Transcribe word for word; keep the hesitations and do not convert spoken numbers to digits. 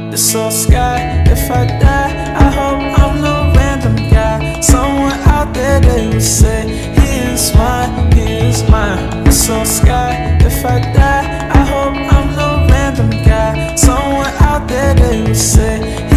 this old sky. If I die, I hope I'm no random guy. Someone out there, they will say, he is mine, he is mine. This old sky. If I die, I hope I'm no random guy. Someone out there, they will say,